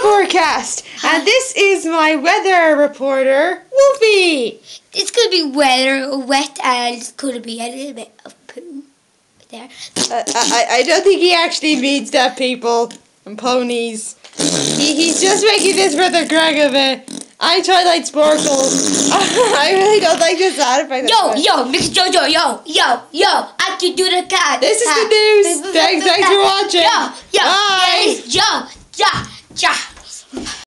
forecast, and this is my weather reporter, Wolfie. It's going to be wet, and it's going to be a little bit of poo there. I don't think he actually means that, people and ponies. He's just making this for the Greg of it. I'm Twilight Sparkle. I really don't like this sound effect. Yo, Mr. Jojo, yo, I can do the cat. This is the news. Thanks for watching. Yo, bye. yo,